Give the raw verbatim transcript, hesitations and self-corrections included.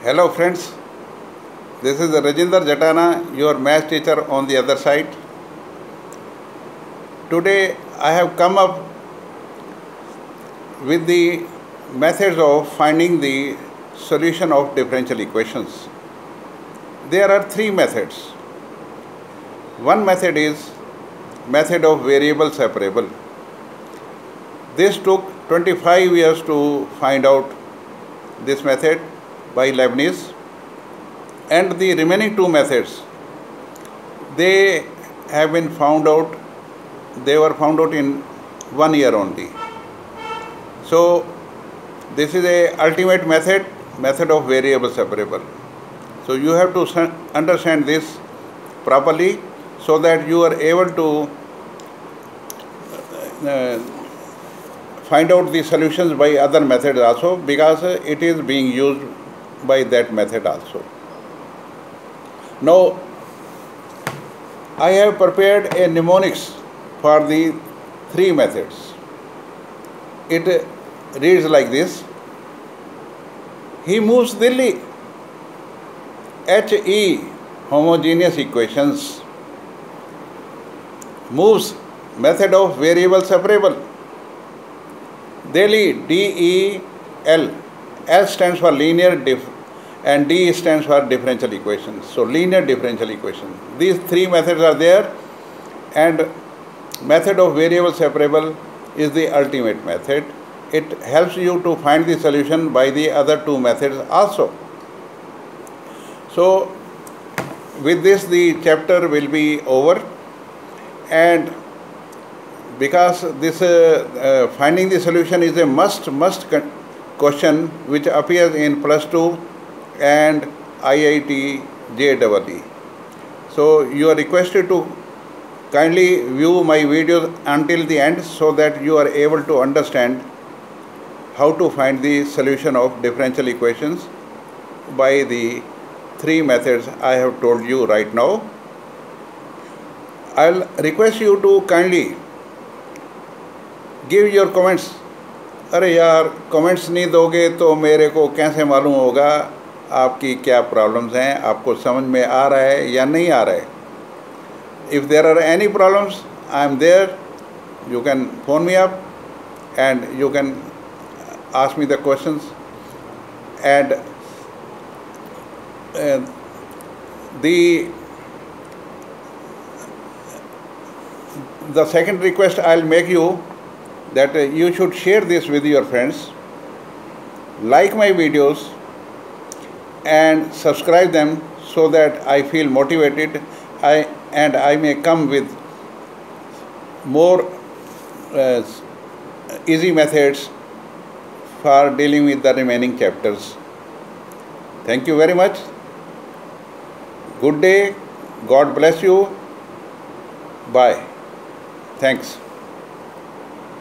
Hello friends, this is Rajinder Jatana, your math teacher on the other side. Today I have come up with the methods of finding the solution of differential equations. There are three methods. One method is method of variable separable. This took twenty-five years to find out this method by Leibniz, and the remaining two methods, they have been found out, they were found out in one year only. So this is a ultimate method, method of variable separable. So you have to understand this properly so that you are able to uh, find out the solutions by other methods also, because it is being used by that method also. Now, I have prepared a mnemonics for the three methods. It reads like this: he moves Delhi. H E homogeneous equations. Moves, method of variable separable. Delhi, D E L. L stands for linear diff and D stands for differential equations. So linear differential equations. These three methods are there, and method of variable separable is the ultimate method. It helps you to find the solution by the other two methods also. So with this the chapter will be over, and because this uh, uh, finding the solution is a must must question which appears in plus two and I I T J E E. So you are requested to kindly view my videos until the end so that you are able to understand how to find the solution of differential equations by the three methods I have told you right now. I'll request you to kindly give your comments. अरे यार, comments नहीं दोगे तो मेरे को कैसे मालूम होगा आपकी क्या प्रॉब्लम्स हैं, आपको समझ में आ रहा है या नहीं आ रहा है. If there are any problems, I am there. You can phone me up and you can ask me the questions. And uh, the the second request I'll make you, that uh, you should share this with your friends, like my videos and subscribe them so that I feel motivated I, and I may come with more uh, easy methods for dealing with the remaining chapters. Thank you very much. Good day. God bless you. Bye. Thanks.